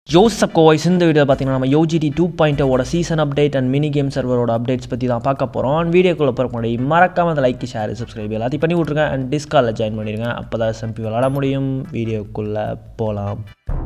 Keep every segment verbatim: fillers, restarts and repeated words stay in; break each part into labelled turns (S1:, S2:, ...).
S1: Joseph Kois இந்த video பார்த்தீங்கன்னா நம்ம O G T two point oh ஓட season update and mini game சர்வரோட அப்டேட்ஸ் பற்றி தான் பார்க்க போகிறோம். வீடியோக்குள்ளே போகிற முன்னாடி மறக்காம அந்த லைக் ஷேர் சப்ஸ்கிரைப் எல்லாத்தையும் பண்ணி விட்ருங்க அண்ட் டிஸ்காலில் ஜாயின் பண்ணிடுங்க. அப்போ தான் S M P விளாட முடியும். வீடியோக்குள்ளே போகலாம்.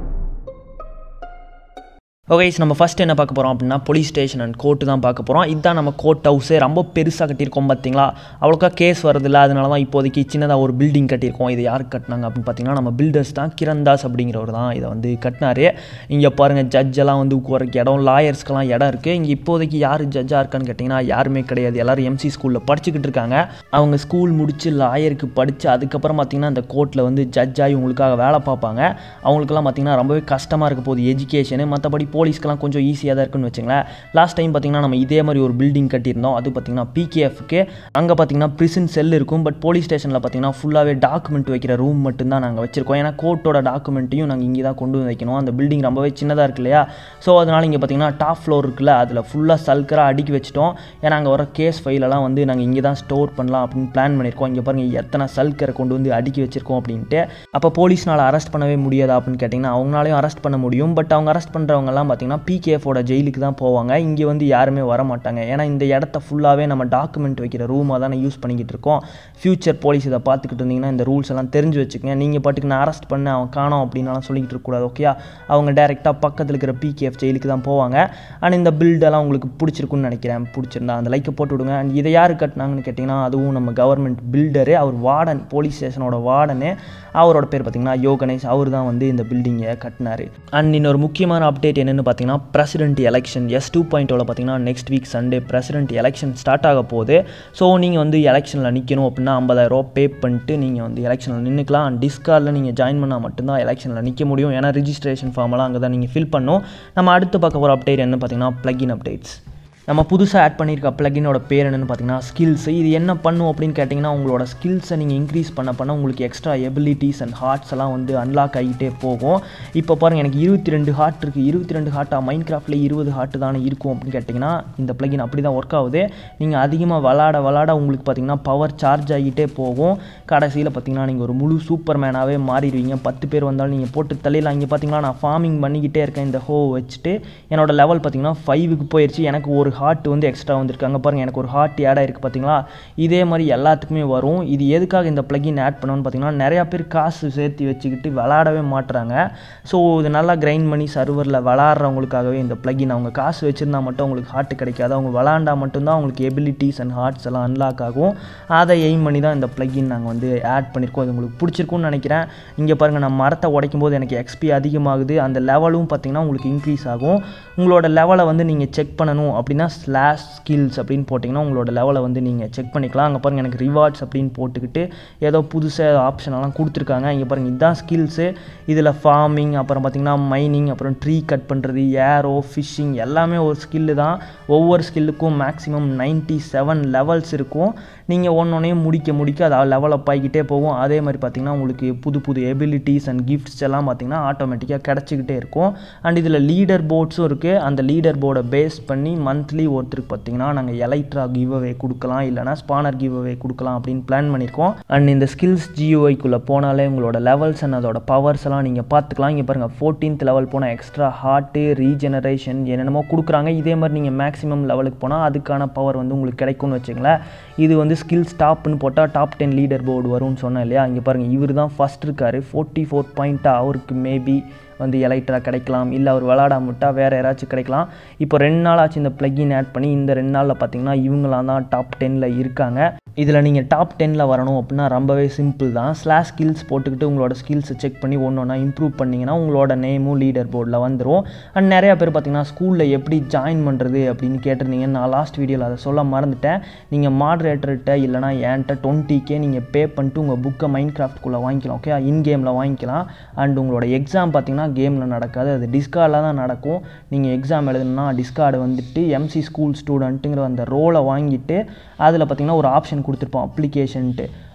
S1: ஓகே, நம்ம ஃபஸ்ட் என்ன பார்க்க போகிறோம் அப்படின்னா போலீஸ் ஸ்டேஷன் அண்ட் கோர்ட்டு தான் பார்க்க போகிறோம். இதுதான் நம்ம கோர்ட் ஹவுஸே, ரொம்ப பெருசாக கட்டியிருக்கோம் பார்த்தீங்களா. அவ்வளோக்கா கேஸ் வரதில்லை, அதனால தான் இப்போதைக்கு சின்னதாக ஒரு பில்டிங் கட்டியிருக்கோம். இது யார் கட்டினாங்க அப்படின்னு பார்த்தீங்கன்னா நம்ம பில்டர்ஸ் தான். கிரண்தாஸ் அப்படிங்கிறவர் தான் இதை வந்து கட்டினார். இங்கே பாருங்கள், ஜட்ஜெல்லாம் வந்து உட்காரக்கு இடம், லாயர்ஸ்க்கெல்லாம் இடம் இருக்குது. இங்கே இப்போதைக்கு யார் ஜட்ஜாக இருக்கான்னு கேட்டிங்கன்னா யாருமே கிடையாது. எல்லோரும் எம்சி ஸ்கூலில் படிச்சுக்கிட்டு இருக்காங்க. அவங்க ஸ்கூல் முடித்து லாயருக்கு படித்து அதுக்கப்புறம் பார்த்திங்கன்னா அந்த கோர்ட்டில் வந்து ஜட்ஜாகி உங்களுக்காக வேலை பார்ப்பாங்க. அவங்களுக்குலாம் பார்த்திங்கன்னா ரொம்பவே கஷ்டமாக இருக்க போகுது எஜுகேஷனு. மற்றபடி போலீஸ்க்கெல்லாம் கொஞ்சம் ஈஸியாக தான் இருக்குன்னு வச்சுங்களேன். லாஸ்ட் டைம் பார்த்திங்கன்னா நம்ம இதே மாதிரி ஒரு பில்டிங் கட்டியிருந்தோம். அது பார்த்திங்கன்னா P K Fக்கு அங்கே பார்த்திங்கன்னா ப்ரிசன் செல் இருக்கும். பட் போலீஸ் ஸ்டேஷனில் பார்த்திங்கன்னா ஃபுல்லாகவே டாக்குமெண்ட் வைக்கிற ரூம் மட்டும்தான் நாங்கள் வச்சுருக்கோம். ஏன்னா கோர்ட்டோட டாக்குமெண்ட்டையும் நாங்கள் இங்கே தான் கொண்டு வந்து வைக்கணும். அந்த பில்டிங் ரொம்பவே சின்னதாக இருக்கு இல்லையா. ஸோ அதனால் இங்கே பார்த்திங்கன்னா டாப் ஃப்ளோர் இருக்குல்ல, அதில் ஃபுல்லாக சல்கராக அடுக்கி வச்சிட்டோம். ஏன்னா அங்கே வர கேஸ் ஃபைலெல்லாம் வந்து நாங்கள் இங்கே தான் ஸ்டோர் பண்ணலாம் அப்படின்னு பிளான் பண்ணியிருக்கோம். இங்கே பாருங்கள் எத்தனை சல்கரை கொண்டு வந்து அடுக்கி வச்சிருக்கோம் அப்படின்ட்டு. அப்போ போலீஸ்னால் அரெஸ்ட் பண்ணவே முடியாது அப்படின்னு கேட்டிங்கன்னா அவங்களாலையும் அரெஸ்ட் பண்ண முடியும். பட் அவங்க அரெஸ்ட் பண்ணுறவங்கலாம் பார்த்திங்கன்னா P K Fோட ஜெயிலுக்கு தான் போவாங்க. இங்கே வந்து யாருமே வர மாட்டாங்க. ஏன்னா இந்த இடத்த ஃபுல்லாகவே நம்ம டாக்குமெண்ட் வைக்கிற ரூமாக தானே யூஸ் பண்ணிக்கிட்டு இருக்கோம். ஃபியூச்சர் போலீஸ் இதை பார்த்துக்கிட்டு இருந்தீங்கன்னா இந்த ரூல்ஸ் எல்லாம் தெரிஞ்சு வச்சுக்கோங்க. நீங்கள் பாட்டுக்கு நான் அரெஸ்ட் பண்ண அவன் காணோம் அப்படின்னாலாம் சொல்லிக்கிட்டு இருக்கக்கூடாது. ஓகே, அவங்க டேரெக்டாக பக்கத்தில் இருக்கிற P K F ஜெயிலுக்கு தான் போவாங்க. அண்ட் இந்த பில்டெல்லாம் உங்களுக்கு பிடிச்சிருக்குன்னு நினைக்கிறேன். பிடிச்சிருந்தா அந்த லைக்கை போட்டு விடுங்க. அண்ட் இதை யார் கட்டினாங்கன்னு கேட்டிங்கன்னா அதுவும் நம்ம கவர்மெண்ட் பில்டரு. அவர் வார்டன், போலீஸ் ஸ்டேஷனோட வார்டனு. அவரோட பேர் பார்த்திங்கன்னா யோகணேஷ். அவர் தான் வந்து இந்த பில்டிங்கை கட்டினார். அண்ட் இன்னொரு முக்கியமான அப்டேட் என்னென்னு பார்த்தீங்கன்னா president election is two point ஓவில் பார்த்தீங்கன்னா next week Sunday president election start ஆக போகுது. ஸோ நீங்கள் வந்து எலெக்ஷனில் நிற்கணும் அப்படின்னா ஐம்பதாயிரரூவா பே பண்ணிட்டு நீங்கள் வந்து எலெக்ஷனில் நின்றுக்கலாம். அண்ட் டிஸ்கார்டில் நீங்கள் ஜாயின் பண்ணால் மட்டும்தான் எலெக்ஷனில் நிற்க முடியும். ஏன்னா ரிஜிஸ்ட்ரேஷன் ஃபார்மெல்லாம் அங்கே தான் நீங்கள் ஃபில் பண்ணணும். நம்ம அடுத்து பார்க்க போகிற அப்டேட் என்ன பார்த்தீங்கன்னா ப்ளகின் அப்டேட்ஸ். நம்ம புதுசாக ஆட் பண்ணியிருக்க ப்ளகினோட பேர் என்னென்னு பார்த்தீங்கன்னா ஸ்கில்ஸ். இது என்ன பண்ணும் அப்படின்னு கேட்டிங்கன்னா உங்களோட ஸ்கில்ஸை நீங்கள் இன்க்ரீஸ் பண்ண பண்ண உங்களுக்கு எக்ஸ்ட்ரா எபிலிட்டிஸ் அண்ட் ஹார்ட்ஸ் எல்லாம் வந்து அன்லாக் ஆகிட்டே போகும். இப்போ பாருங்கள், எனக்கு இருபத்தி ரெண்டு ஹார்ட் இருக்குது. இருபத்தி ரெண்டு ஹார்ட்டாக மைண்ட் கிராஃப்டில் இருபது ஹார்ட்டு தானே இருக்கும் அப்படின்னு கேட்டிங்கன்னா இந்த ப்ளகின் அப்படி தான் ஒர்க் ஆகுது. நீங்கள் அதிகமாக விளாட விளாட உங்களுக்கு பார்த்திங்கன்னா பவர் சார்ஜ் ஆகிட்டே போகும். கடைசியில் பார்த்திங்கன்னா நீங்கள் ஒரு முழு சூப்பர் மேனாகவே மாறிடுவீங்க. பத்து பேர் வந்தாலும் நீங்கள் போட்டு தள்ளிடலாம். இங்கே பார்த்திங்கன்னா நான் ஃபார்மிங் பண்ணிக்கிட்டே இருக்கேன் இந்த ஹோ வச்சுட்டு. என்னோட லெவல் பார்த்திங்கன்னா ஃபைவுக்கு போயிடுச்சு. எனக்கு ஒரு ஹார்ட் வந்து எக்ஸ்ட்ரா வந்துருக்காங்க பாருங்கள். எனக்கு ஒரு ஹார்ட் ஆட் ஆயிருக்கு பார்த்தீங்களா. இதே மாதிரி எல்லாத்துக்குமே வரும். இது எதுக்காக இந்த ப்ளகின் ஆட் பண்ணணும்னு பார்த்தீங்கன்னா நிறையா பேர் காசு சேர்த்து வச்சுக்கிட்டு விளாடவே மாட்டுறாங்க. ஸோ இது நல்லா கிரைண்ட் பண்ணி சர்வரில் விளாட்றவங்களுக்காகவே இந்த ப்ளகின். அவங்க காசு வச்சுருந்தா மட்டும் அவங்களுக்கு ஹார்ட் கிடைக்காது. அவங்க விளாண்டா மட்டும்தான் அவங்களுக்கு எபிலிட்டிஸ் அண்ட் ஹார்ட்ஸ் எல்லாம் அன்லாக் ஆகும். அதை எய்ம் பண்ணி தான் இந்த ப்ளகின் நாங்கள் வந்து ஆட் பண்ணியிருக்கோம். இது உங்களுக்கு பிடிச்சிருக்குன்னு நினைக்கிறேன். இங்கே பாருங்கள், நான் மரத்தை உடைக்கும் போது எனக்கு எக்ஸ்பி அதிகமாகுது. அந்த லெவலும் பார்த்திங்கன்னா உங்களுக்கு இன்க்ரீஸ் ஆகும். உங்களோட லெவலை வந்து நீங்கள் செக் பண்ணணும் அப்படின்னா ஸ்லாஷ் ஸ்கில்ஸ் அப்படின்னு போட்டிங்கன்னா உங்களோட லெவலை வந்து நீங்கள் செக் பண்ணிக்கலாம். அங்கே பாருங்கள், எனக்கு ரிவார்ட்ஸ் அப்படின்னு போட்டுக்கிட்டு ஏதோ புதுசாக ஆப்ஷனெல்லாம் கொடுத்துருக்காங்க. இங்கே பாருங்கள், இதுதான் ஸ்கில்ஸு. இதில் ஃபார்மிங், அப்புறம் பார்த்திங்கன்னா மைனிங், அப்புறம் ட்ரீ கட் பண்ணுறது, ஏரோ, ஃபிஷ்ஷிங் எல்லாமே ஒரு ஸ்கில்லு தான். ஒவ்வொரு ஸ்கில்லுக்கும் மேக்ஸிமம் நைன்ட்டி செவன் லெவல்ஸ் இருக்கும். நீங்கள் ஒன்றொன்னையும் முடிக்க முடிக்க அதை லெவலப் ஆகிக்கிட்டே போகும். அதே மாதிரி பார்த்திங்கன்னா உங்களுக்கு புது புது எபிலிட்டிஸ் அண்ட் கிஃப்ட்ஸ் எல்லாம் பார்த்திங்கன்னா ஆட்டோமேட்டிக்காக கிடச்சிக்கிட்டே இருக்கும். அண்ட் இதில் லீடர் போர்ட்ஸும் இருக்குது. அந்த லீடர் போர்டை பேஸ் பண்ணி மந்த்லி ஒருத்தருக்கு பார்த்திங்கன்னா நாங்கள் எலைட்ரா கிவ் அவே கொடுக்கலாம், இல்லைனா ஸ்பானர் கிவ் அவே கொடுக்கலாம் அப்படின்னு பிளான் பண்ணியிருக்கோம். அண்ட் இந்த ஸ்கில்ஸ் ஜியூஐக்குள்ளே போனாலே உங்களோட லெவல்ஸ் அண்ட் அதோட பவர்ஸ் எல்லாம் நீங்கள் பார்த்துக்கலாம். இங்கே பாருங்கள், ஃபோர்டீன்த் லெவல் போனால் எக்ஸ்ட்ரா ஹார்ட்டு, ரீஜெனரேஷன் என்னென்னமோ கொடுக்குறாங்க. இதே மாதிரி நீங்கள் மேக்ஸிமம் லெவலுக்கு போனால் அதுக்கான பவர் வந்து உங்களுக்கு கிடைக்கும்னு வச்சுங்களேன். இது வந்து ஸ்கில்ஸ் டாப்னு போட்டால் டாப் டென் லீடர் போர்டு வரும்னு சொன்னேன் இல்லையா. இங்கே பாருங்கள், இவர் தான் ஃபஸ்ட் இருக்கார். ஃபோர்ட்டி ஃபோர் பாயிண்ட்டாக அவருக்கு மேபி வந்து எலைட்ரா கிடைக்கலாம், இல்லை அவர் விளாடாமட்டால் வேறு யாராச்சும் கிடைக்கலாம். இப்போ ரெண்டு நாள் ஆச்சு இந்த ப்ளகின் ஆட் பண்ணி. இந்த ரெண்டு நாளில் பார்த்தீங்கன்னா இவங்களாம் தான் டாப் டென்னில் இருக்காங்க. இதில் நீங்கள் டாப் டென்னில் வரணும் அப்படின்னா ரொம்பவே சிம்பிள் தான். ஸ்லாஷ் ஸ்கில்ஸ் போட்டுக்கிட்டு உங்களோட ஸ்கில்ஸை செக் பண்ணி ஒன்று ஒன்றா இம்ப்ரூவ் பண்ணிங்கன்னா உங்களோட நேமும் லீடர் போர்டில் வந்துடும். அண்ட் நிறையா பேர் பார்த்திங்கன்னா ஸ்கூலில் எப்படி ஜாயின் பண்ணுறது அப்படின்னு கேட்டிருந்தீங்க. நான் லாஸ்ட் வீடியோவில் அதை சொல்ல மறந்துட்டேன். நீங்கள் மாடரேட்டர்கிட்ட இல்லைனா என்கிட்ட டுவெண்ட்டிக்கே நீங்கள் பே பண்ணிட்டு உங்கள் புக்கை மைண்ட் கிராஃப்ட்குள்ளே வாங்கிக்கலாம். ஓகே, இன் கேமில் வாங்கிக்கலாம். அண்ட் உங்களோட எக்ஸாம் பார்த்திங்கன்னா கேமில் நடக்காது, அது டிஸ்கார்டில் தான் நடக்கும். நீங்கள் எக்ஸாம் எழுதுனா டிஸ்கார்டு வந்துட்டு எம்சி ஸ்கூல் ஸ்டூடெண்ட்டுங்கிற அந்த ரோலை வாங்கிட்டு அதில் பார்த்திங்கன்னா ஒரு ஆப்ஷன் கொடுத்துருப்போம் அப்ளிகேஷன்ட்டு.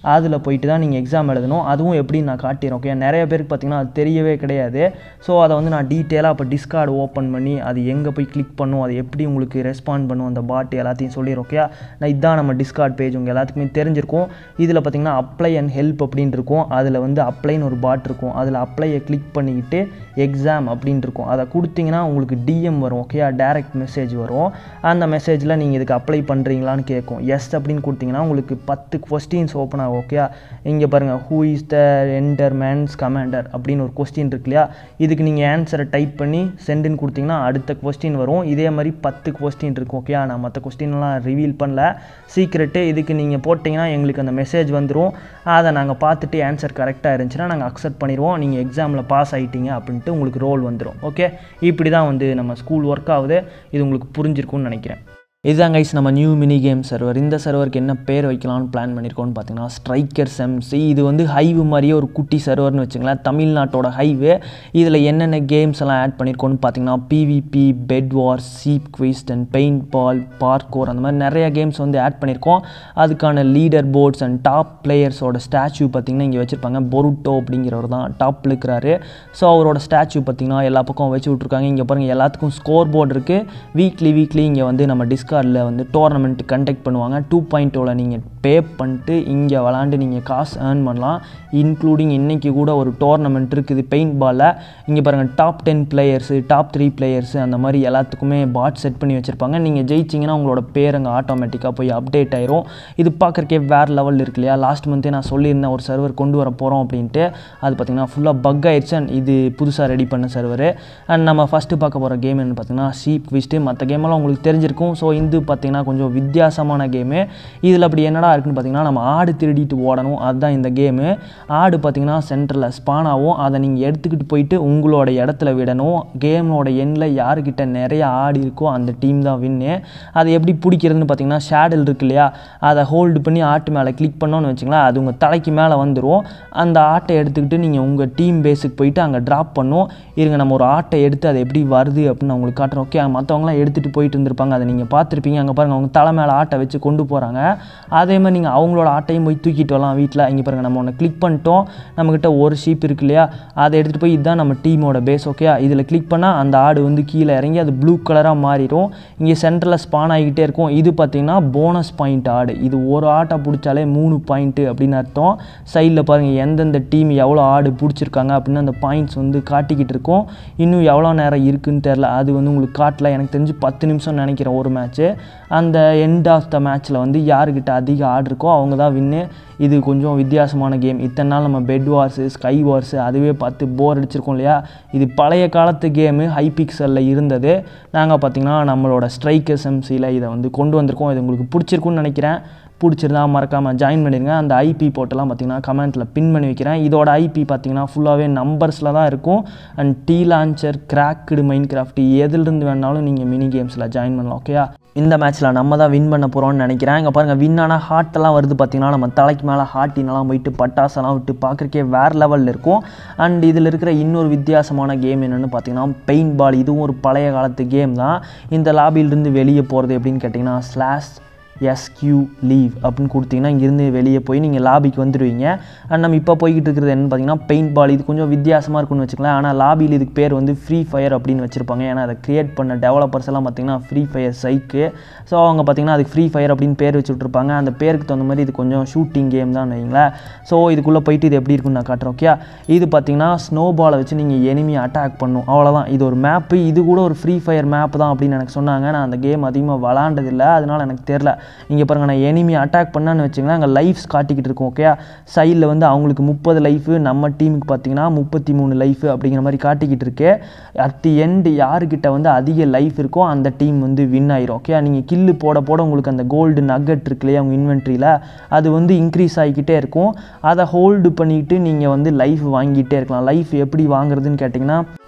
S1: அதில் போயிட்டு தான் நீங்கள் எக்ஸாம் எழுதணும். அதுவும் எப்படி நான் காட்டிடுறேன். ஓகே, நிறைய பேருக்கு பார்த்திங்கன்னா அது தெரியவே கிடையாது. ஸோ அதை வந்து நான் டீட்டெயிலாக இப்போ டிஸ்கார்டு ஓப்பன் பண்ணி அது எங்கே போய் கிளிக் பண்ணும், அது எப்படி உங்களுக்கு ரெஸ்பாண்ட் பண்ணும் அந்த பாட்டு எல்லாத்தையும் சொல்லிடுறோம். ஓகே, நான் இதுதான் நம்ம டிஸ்கார்ட் பேஜ், உங்கள் எல்லாத்துக்குமே தெரிஞ்சிருக்கும். இதில் பார்த்திங்கன்னா அப்ளை அண்ட் ஹெல்ப் அப்படின்னு இருக்கும். அதில் வந்து அப்ளைன்னு ஒரு பாட் இருக்கும். அதில் அப்ளையை கிளிக் பண்ணிக்கிட்டு எக்ஸாம் அப்படின்னு இருக்கும். அதை கொடுத்தீங்கன்னா உங்களுக்கு டிஎம் வரும். ஓகே, டைரக்ட் மெசேஜ் வரும். அந்த மெசேஜில் நீங்கள் இதுக்கு அப்ளை பண்ணுறீங்களான்னு கேட்கும். எஸ் அப்படின்னு கொடுத்தீங்கன்னா உங்களுக்கு பத்து கொஸ்டின்ஸ் ஓப்பன் ஆகும். ஓகே, இங்கே பாருங்கள், who is the endermen's commander அப்படின்னு ஒரு கொஸ்டின் இருக்கு இல்லையா, இதுக்கு நீங்கள் ஆன்சரை டைப் பண்ணி சென்டுன்னு கொடுத்தீங்கன்னா அடுத்த கொஸ்டின் வரும். இதே மாதிரி பத்து கொஸ்டின் இருக்கும். ஓகே, நான் மற்ற கொஸ்டின்லாம் ரிவீல் பண்ணல, சீக்ரெட்டு. இதுக்கு நீங்கள் போட்டிங்கன்னா எங்களுக்கு அந்த மெசேஜ் வந்துடும். அதை நாங்கள் பார்த்துட்டு ஆன்சர் கரெக்டாக இருந்துச்சுன்னா நாங்கள் அக்செப்ட் பண்ணிடுவோம். நீங்கள் எக்ஸாமில் பாஸ் ஆகிட்டீங்க அப்படின்ட்டு உங்களுக்கு ரோல் வந்துடும். ஓகே, இப்படி தான் வந்து நம்ம ஸ்கூல் ஒர்க் ஆகுது. இது உங்களுக்கு புரிஞ்சிருக்கும்னு நினைக்கிறேன். இதுதான் கைஸ் நம்ம நியூ மினி கேம் சர்வர். இந்த சர்வருக்கு என்ன பேர் வைக்கலாம்னு பிளான் பண்ணியிருக்கோன்னு பார்த்தீங்கன்னா ஸ்ட்ரைக்கர்ஸ் எம்சி. இது வந்து ஹைவு மாதிரியே ஒரு குட்டி சர்வர்னு வச்சுங்களேன், தமிழ்நாட்டோட ஹைவு. இதில் என்னென்ன கேம்ஸ் எல்லாம் ஆட் பண்ணியிருக்கோன்னு பார்த்தீங்கன்னா PVP, bed war, sheep quest and paint ball, parkour, அந்த மாதிரி நிறைய கேம்ஸ் வந்து ஆட் பண்ணியிருக்கோம். அதுக்கான லீடர் போர்ட்ஸ் அண்ட் டாப் பிளேயர்ஸோட ஸ்டாச்சு பார்த்திங்கன்னா இங்கே வச்சுருப்பாங்க. பொருட்டோ அப்படிங்கிறவர் தான் டாப்பில் இருக்கிறாரு. ஸோ அவரோட ஸ்டாச்சு பார்த்திங்கன்னா எல்லா பக்கம் வச்சு விட்ருக்காங்க. இங்கே பாருங்கள், எல்லாத்துக்கும் ஸ்கோர் போர்டு இருக்குது. வீக்லி வீக்லி இங்கே வந்து நம்ம டிஸ்கஸ் கார்டில் வந்து டோர்னமெண்ட் கண்டக்ட் பண்ணுவாங்க. டூ பாயிண்ட் ஓவில் நீங்கள் பே பண்ணிட்டு இங்கே விளாண்டு நீங்கள் காசு ஏர்ன் பண்ணலாம். இன்க்ளூடிங் இன்றைக்கி கூட ஒரு டோர்னமெண்ட் இருக்குது பெயிண்ட் பாலில். இங்கே பாருங்கள், top ten players, top three players, அந்த மாதிரி எல்லாத்துக்குமே பாட் செட் பண்ணி வச்சுருப்பாங்க. நீங்கள் ஜெயிச்சிங்கன்னா உங்களோட பேர் அங்கே ஆட்டோமேட்டிக்காக போய் அப்டேட் ஆயிரும். இது பார்க்குறக்கே வேறு லெவல் இருக்கு இல்லையா. லாஸ்ட் மந்த்தே நான் சொல்லியிருந்தேன் ஒரு சர்வர் கொண்டு வர போகிறோம் அப்படின்ட்டு. அது பார்த்திங்கன்னா ஃபுல்லாக பக் ஆயிடுச்சு. அண்ட் இது புதுசாக ரெடி பண்ண சர்வர். அண்ட் நம்ம ஃபஸ்ட்டு பார்க்க போகிற கேம் என்ன பார்த்திங்கன்னா சீப் குவிஸ்ட்டு. மற்ற கேமெல்லாம் உங்களுக்கு தெரிஞ்சிருக்கும். ஸோ இது பார்த்திங்கன்னா கொஞ்சம் வித்தியாசமான கேமு. இதில் அப்படி என்னடா இருக்குன்னு பார்த்திங்கன்னா நம்ம ஆடு திருடிட்டு ஓடணும். அதுதான் இந்த கேமு. ஆடு பார்த்திங்கன்னா சென்டரில் ஸ்பான் ஆகும். அதை நீங்கள் எடுத்துக்கிட்டு போயிட்டு உங்களோட இடத்துல விடணும். கேமோட எண்ணில் யாருக்கிட்ட நிறைய ஆடு இருக்கோ அந்த டீம் தான் வின்னு. அதை எப்படி பிடிக்கிறதுன்னு பார்த்திங்கன்னா ஷேடில் இருக்கு இல்லையா, அதை ஹோல்டு பண்ணி ஆட்டு மேலே கிளிக் பண்ணோன்னு வச்சுங்களேன், அது உங்கள் தலைக்கு மேலே வந்துடும். அந்த ஆட்டை எடுத்துக்கிட்டு நீங்கள் உங்கள் டீம் பேஸுக்கு போயிட்டு அங்கே ட்ராப் பண்ணும். இருங்க, நம்ம ஒரு ஆட்டை எடுத்து அது எப்படி வருது அப்படின்னு உங்களுக்கு காட்டுறோம். ஓகே, மற்றவங்களாம் எடுத்துகிட்டு போயிட்டு இருந்திருப்பாங்க, அதை நீங்கள் பார்த்துருப்பீங்க. அங்கே பாருங்கள், அவங்க தலை மேலே ஆட்டை வச்சு கொண்டு போகிறாங்க. அதே மாதிரி நீங்கள் அவங்களோட ஆட்டையும் போய் தூக்கிட்டு வரலாம் வீட்டில். இங்கே பாருங்கள், நம்ம ஒன்று கிளிக் பண்ணிட்டோம். நம்மக்கிட்ட ஒரு ஷீப் இருக்கு இல்லையா, அதை எடுத்துகிட்டு போய் இதுதான் நம்ம டீமோட பேஸ். ஓகே, இதில் கிளிக் பண்ணால் அந்த ஆடு வந்து கீழே இறங்கி அது ப்ளூ கலராக மாறிடும். இங்கே சென்டரில் ஸ்பான் ஆகிக்கிட்டே இருக்கும். இது பார்த்திங்கன்னா போனஸ் பாயிண்ட் ஆடு. இது ஒரு ஆட்டை பிடிச்சாலே மூணு பாயிண்ட்டு அப்படின்னு அர்த்தம். சைடில் பாருங்கள், எந்தெந்த டீம் எவ்வளோ ஆடு பிடிச்சிருக்காங்க அப்படின்னு அந்த பாயிண்ட்ஸ் வந்து காட்டிக்கிட்டு இருக்கும். இன்னும் எவ்வளோ நேரம் இருக்குதுன்னு தெரில, அது வந்து உங்களுக்கு காட்டல. எனக்கு தெரிஞ்சு பத்து நிமிஷம் நினைக்கிறேன் ஒரு மேட்ச்சு. அந்த எண்ட் ஆஃப் த மேட்ச்சில் வந்து யாருக்கிட்ட அதிக ஆடு இருக்கோ அவங்க தான் வின்னு. இது கொஞ்சம் வித்தியாசமான கேம். இத்தனை நாள் நம்ம பெட் வார்ஸு, ஸ்கை வார்ஸு அதுவே பார்த்து போர் அடிச்சிருக்கோம் இல்லையா. இது பழைய காலத்து கேமு, ஹை பிக்சலில் இருந்தது. நாங்கள் பார்த்திங்கன்னா நம்மளோட ஸ்ட்ரைக்கர்ஸ் எம்சியில் இதை வந்து கொண்டு வந்திருக்கோம். இது உங்களுக்கு பிடிச்சிருக்குன்னு நினைக்கிறேன். பிடிச்சிருந்தா மறக்காமல் ஜாயின் பண்ணிடுங்க. அந்த ஐபி போட்டெல்லாம் பார்த்திங்கன்னா கமெண்ட்டில் பின் பண்ணி வைக்கிறேன். இதோட ஐபி பார்த்திங்கன்னா ஃபுல்லாகவே நம்பர்ஸில் தான் இருக்கும். And T launcher, cracked, Minecraft எதுலேருந்து வேணாலும் நீங்கள் மினி கேம்ஸில் ஜாயின் பண்ணலாம். ஓகேயா, இந்த மேட்ச்சில் நம்ம தான் வின் பண்ண போகிறோம்னு நினைக்கிறேன். இங்கே பாருங்கள், வின் ஆனால் ஹார்ட்டெல்லாம் வருது பார்த்திங்கன்னா. நம்ம தலைக்கு மேலே ஹார்ட்டினெல்லாம் போயிட்டு பட்டாசெல்லாம் விட்டு பார்க்குறக்கே வேறு லெவலில் இருக்கும். அண்ட் இதில் இருக்கிற இன்னொரு வித்தியாசமான கேம் என்னென்னு பார்த்திங்கன்னா பெயிண்ட் பால். இதுவும் ஒரு பழைய காலத்து கேம் தான். இந்த லாபியிலிருந்து வெளியே போகிறது எப்படின்னு கேட்டிங்கன்னா ஸ்லாஷ் எஸ்கியூ லீவ் அப்படின்னு கொடுத்தீங்கன்னா இங்கேருந்து வெளியே போய் நீங்கள் லாபிக்கு வந்துடுவீங்க. அண்ட் நம்ம இப்போ போய்கிட்டு இருக்கிறது என்னன்னு பார்த்தீங்கன்னா பெயிண்ட் பால். இது கொஞ்சம் வித்தியாசமாக இருக்குன்னு வச்சுக்கலாம். ஆனால் லாபியில் இதுக்கு பேர் வந்து ஃப்ரீ ஃபயர் அப்படின்னு வச்சுருப்பாங்க. ஏன்னா அதை க்ரியேட் பண்ண டெவலப்பர்ஸ் எல்லாம் பார்த்திங்கன்னா ஃப்ரீ ஃபயர் சைக்கு. ஸோ அவங்க பார்த்திங்கன்னா அதுக்கு ஃப்ரீ ஃபயர் அப்படின்னு பேர் வச்சுட்ருப்பாங்க. அந்த பேருக்கு தகுந்த மாதிரி இது கொஞ்சம் ஷூட்டிங் கேம் தான் வைங்களேன். ஸோ இதுக்குள்ளே போயிட்டு இது எப்படி இருக்குன்னு நான் காட்டுறேன். ஓகே, இது பார்த்திங்கன்னா ஸ்னோ பாலை வச்சு நீங்கள் எனிமி அட்டாக் பண்ணும், அவ்வளோதான். இது ஒரு மேப்பு. இது கூட ஒரு ஃப்ரீ ஃபயர் மேப் தான் அப்படின்னு எனக்கு சொன்னாங்க. நான் அந்த கேம் அதிகமாக விளாண்டதில்லை, அதனால் எனக்கு தெரில. இங்கே பாருங்கள், நான் எனிமி அட்டாக் பண்ணான்னு வச்சுங்களேன், அங்கே லைஃப்ஸ் காட்டிக்கிட்டு இருக்கும். ஓகே, சைடில் வந்து அவங்களுக்கு முப்பது லைஃபு, நம்ம டீமுக்கு பார்த்தீங்கன்னா முப்பத்தி மூணு லைஃபு அப்படிங்கிற மாதிரி காட்டிக்கிட்டு இருக்கு. அட் தி எண்டு யாருக்கிட்ட வந்து அதிக லைஃப் இருக்கோ அந்த டீம் வந்து வின் ஆயிரும். ஓகே, நீங்கள் கில்லு போட போட உங்களுக்கு அந்த கோல்டு நக்கட் இருக்கு இல்லையா உங்கள் இன்வென்ட்ரியில், அது வந்து இன்க்ரீஸ் ஆகிக்கிட்டே இருக்கும். அதை ஹோல்டு பண்ணிக்கிட்டு நீங்கள் வந்து லைஃப் வாங்கிட்டே இருக்கலாம். லைஃப் எப்படி வாங்குறதுன்னு கேட்டிங்கன்னா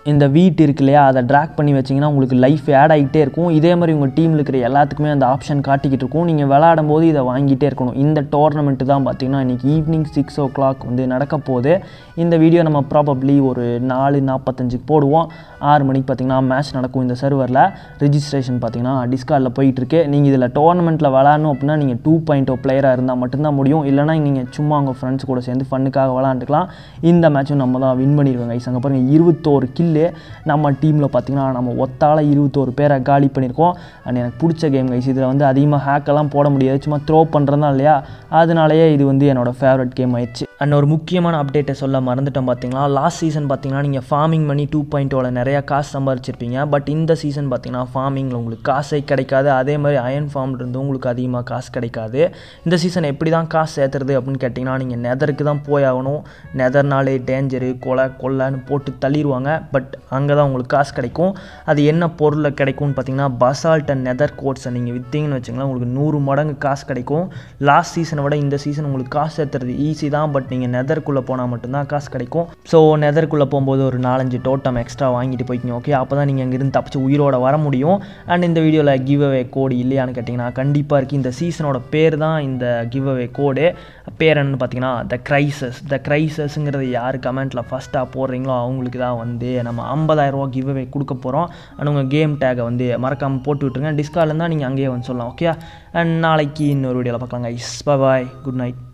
S1: இந்த வீட் இருக்கு இல்லையா, அதை ட்ராக் பண்ணி வச்சிங்கன்னா உங்களுக்கு லைஃப் ஆட் ஆகிட்டே இருக்கும். இதே மாதிரி உங்கள் டீமில் இருக்கிற எல்லாத்துக்குமே அந்த ஆப்ஷன் காட்டிக்கிட்டு இருக்கும். நீங்கள் விளையாடும் போது இதை வாங்கிட்டே இருக்கணும். இந்த டோர்னமெண்ட்டு தான் பார்த்திங்கன்னா இன்றைக்கி ஈவினிங் சிக்ஸ் ஓ கிளாக் வந்து நடக்க போகுது. இந்த வீடியோ நம்ம ப்ராபப்ளி ஒரு நாலு நாற்பத்தஞ்சுக்கு போடுவோம். ஆறு மணிக்கு பார்த்திங்கன்னா மேட்ச் நடக்கும். இந்த சர்வரில் ரிஜிஸ்ட்ரேஷன் பார்த்திங்கன்னா டிஸ்கார்டில் போயிட்டுருக்கு. நீங்கள் இதில் டோர்னமெண்ட்டில் விளாடணும் அப்படின்னா நீங்கள் டூ பாயிண்ட் ஓ பிளேயராக இருந்தால் மட்டும்தான் முடியும். இல்லைனா நீங்கள் சும்மா உங்கள் ஃப்ரெண்ட்ஸ் கூட சேர்ந்து ஃபன்னுக்காக விளாண்டுக்கலாம். இந்த மேட்சும் நம்ம தான் வின் பண்ணிடுவோம் கைஸ். அங்கே பாருங்கள் இருபத்தோரு கில்லு நம்ம டீமில் பார்த்திங்கன்னா நம்ம ஒத்தால இருபத்தோரு பேரை காலி பண்ணியிருக்கோம். அண்ட் எனக்கு பிடிச்ச கேம் கைஸ். இதில் வந்து அதிகமாக ஹேக்கெல்லாம் போட முடியாது, சும்மா த்ரோ பண்ணுறதா இல்லையா, அதனாலேயே இது வந்து என்னோடய ஃபேவரட் கேம் ஆயிடுச்சு. அண்ட் ஒரு முக்கியமான அப்டேட்டை சொல்ல மறந்துட்டோம் பார்த்தீங்களா, லாஸ்ட் சீசன் பார்த்தீங்கன்னா நீங்கள் ஃபார்மிங் பண்ணி டூ பாயிண்ட் ஓவில் நிறையா காசு சம்பாரிச்சிருப்பீங்க. பட் இந்த சீசன் பார்த்தீங்கன்னா ஃபார்மிங்கில் உங்களுக்கு காசே கிடைக்காது. அதே மாதிரி அயன் ஃபார்ம்லேருந்து உங்களுக்கு அதிகமாக காசு கிடைக்காது. இந்த சீசன் எப்படி தான் காசு சேர்த்துறது அப்படின்னு கேட்டிங்கன்னா நீங்கள் நெதருக்கு தான் போய் ஆகணும். நெதர்னாலே டேஞ்சரு கொலை கொள்ளைன்னு போட்டு தள்ளிடுவாங்க. பட் அங்கே தான் உங்களுக்கு காசு கிடைக்கும். அது என்ன பொருளில் கிடைக்கும்னு பார்த்தீங்கன்னா பசால்ட் அண்ட் நெதர் கோட்ஸை நீங்கள் விற்றீங்கன்னு வச்சிங்களேன், உங்களுக்கு நூறு மடங்கு காசு கிடைக்கும். லாஸ்ட் சீசனை விட இந்த சீசன் உங்களுக்கு காசு சேர்த்துறது ஈஸி தான். பட் நீங்கள் நெதருக்குள்ளே போனால் மட்டும்தான் காசு கிடைக்கும். ஸோ நெதருக்குள்ளே போகும்போது ஒரு நாலஞ்சு டோட்டம் எக்ஸ்ட்ரா வாங்கிட்டு போய்க்கிங்க. ஓகே, அப்போ தான் நீங்கள் அங்கேருந்து தப்பிச்சு உயிரோட வர முடியும். அண்ட் இந்த வீடியோவில் கிவ் அவே கோடு இல்லையான்னு கேட்டிங்கன்னா கண்டிப்பாக இருக்குது. இந்த சீசனோட பேர் தான் இந்த கிவ் அவே கோடு. பேர் என்னன்னு பார்த்தீங்கன்னா த கிரைசஸ். த கிரைசஸ்ங்கிறது யார் கமெண்ட்டில் ஃபஸ்ட்டாக போடுறீங்களோ அவங்களுக்கு தான் வந்து நம்ம ஐம்பதாயிரரூவா கிவ் அவே கொடுக்க போகிறோம். அண்ட் உங்கள் கேம் டேகை வந்து மறக்காமல் போட்டு விட்டுருங்க. டிஸ்கார்டில் இருந்தால் நீங்கள் அங்கேயே வந்து சொல்லலாம். ஓகே, அண்ட் நாளைக்கு இன்னொரு வீடியோவில் பார்க்கலாம் கைஸ். பாய், குட் நைட்.